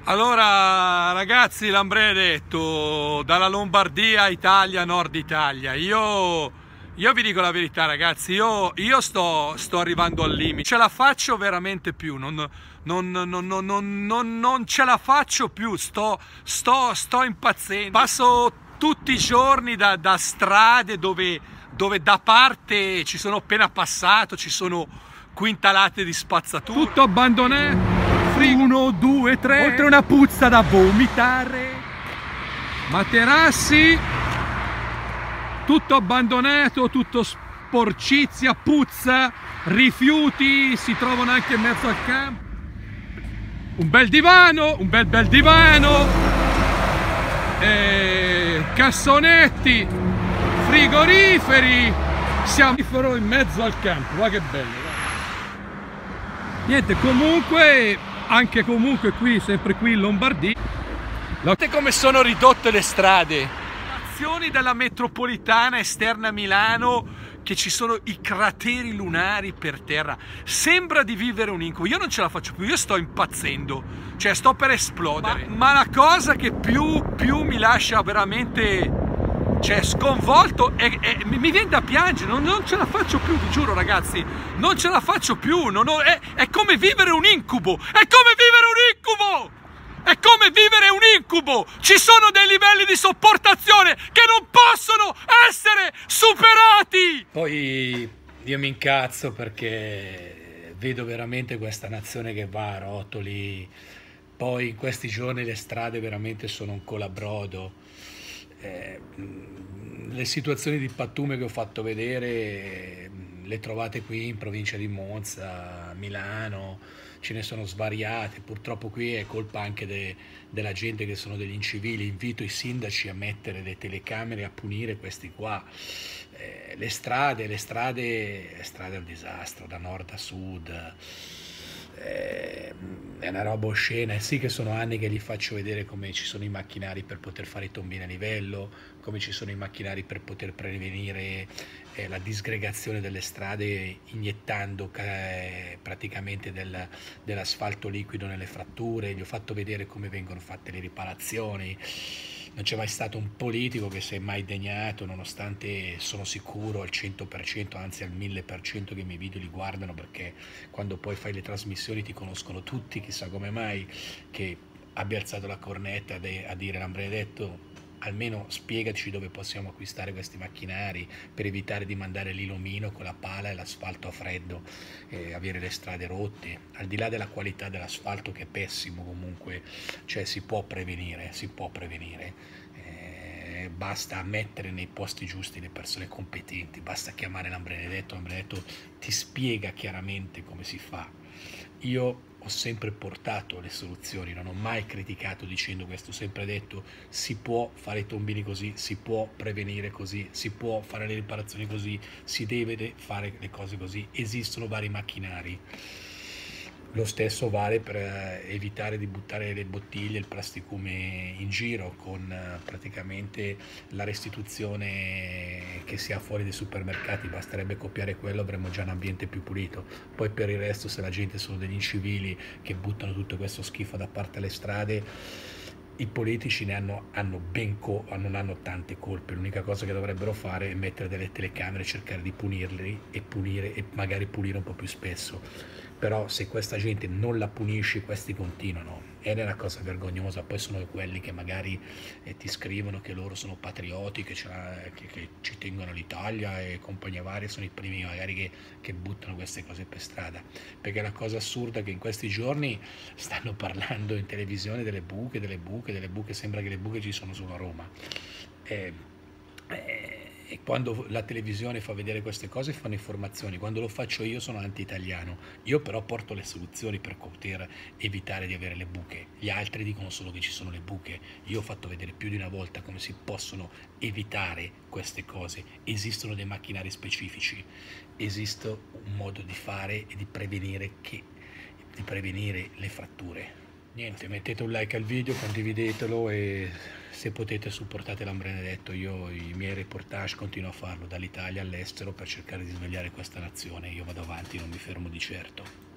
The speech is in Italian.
Allora ragazzi, Lambenedetto, dalla Lombardia, Italia, Nord Italia, io vi dico la verità ragazzi, io sto arrivando al limite, ce la faccio veramente più, non ce la faccio più, sto impazzendo, passo tutti i giorni da strade dove da parte ci sono appena passato, ci sono quintalate di spazzatura, tutto abbandonato. 1, 2, 3, oltre una puzza da vomitare, materassi, tutto abbandonato, tutto sporcizia, puzza, rifiuti, si trovano anche in mezzo al campo. Un bel divano, un bel divano, cassonetti, frigoriferi, siamo in mezzo al campo, guarda che bello. Niente, comunque qui, sempre qui in Lombardia, guardate come sono ridotte le strade, azioni della metropolitana esterna a Milano, che ci sono i crateri lunari per terra, sembra di vivere un incubo. Io non ce la faccio più, io sto impazzendo, cioè sto per esplodere, ma la cosa che più mi lascia veramente, cioè, sconvolto, mi viene da piangere, non ce la faccio più, vi giuro ragazzi, non ce la faccio più, è come vivere un incubo, è come vivere un incubo, è come vivere un incubo, ci sono dei livelli di sopportazione che non possono essere superati. Poi io mi incazzo perché vedo veramente questa nazione che va a rotoli, poi in questi giorni le strade veramente sono un colabrodo. Le situazioni di pattume che ho fatto vedere le trovate qui in provincia di Monza, Milano, ce ne sono svariate. Purtroppo qui è colpa anche della gente che sono degli incivili. Invito i sindaci a mettere le telecamere, a punire questi qua. Le strade è un disastro da nord a sud. È una roba oscena, e sì che sono anni che gli faccio vedere come ci sono i macchinari per poter fare i tombini a livello, come ci sono i macchinari per poter prevenire la disgregazione delle strade iniettando praticamente dell'asfalto liquido nelle fratture. Gli ho fatto vedere come vengono fatte le riparazioni. Non c'è mai stato un politico che si è mai degnato, nonostante sono sicuro al 100%, anzi al 1000% che i miei video li guardano, perché quando poi fai le trasmissioni ti conoscono tutti, chissà come mai, che abbia alzato la cornetta a dire: Lambenedetto, almeno spiegaci dove possiamo acquistare questi macchinari per evitare di mandare lì l'omino con la pala e l'asfalto a freddo e avere le strade rotte. Al di là della qualità dell'asfalto, che è pessimo comunque, cioè si può prevenire, basta mettere nei posti giusti le persone competenti, basta chiamare Lambenedetto ti spiega chiaramente come si fa. Io ho sempre portato le soluzioni, non ho mai criticato dicendo questo, ho sempre detto: si può fare i tombini così, si può prevenire così, si può fare le riparazioni così, si deve fare le cose così, esistono vari macchinari. Lo stesso vale per evitare di buttare le bottiglie, il plasticume in giro, con praticamente la restituzione che si ha fuori dai supermercati. Basterebbe copiare quello, avremmo già un ambiente più pulito. Poi per il resto, se la gente sono degli incivili che buttano tutto questo schifo da parte alle strade, i politici non hanno tante colpe. L'unica cosa che dovrebbero fare è mettere delle telecamere, cercare di punirli e magari pulire un po' più spesso. Però se questa gente non la punisci, questi continuano, ed è una cosa vergognosa. Poi sono quelli che magari ti scrivono che loro sono patrioti, che ci tengono l'Italia e compagnia varia, sono i primi magari che buttano queste cose per strada. Perché la cosa assurda è che in questi giorni stanno parlando in televisione delle buche, sembra che le buche ci sono solo a Roma. E quando la televisione fa vedere queste cose fanno informazioni, quando lo faccio io sono anti-italiano. Io però porto le soluzioni per poter evitare di avere le buche. Gli altri dicono solo che ci sono le buche. Io ho fatto vedere più di una volta come si possono evitare queste cose. Esistono dei macchinari specifici, esiste un modo di fare e di prevenire le fratture. Niente, mettete un like al video, condividetelo e se potete supportate Lambenedetto. Io i miei reportage continuo a farlo dall'Italia all'estero per cercare di svegliare questa nazione. Io vado avanti, non mi fermo di certo.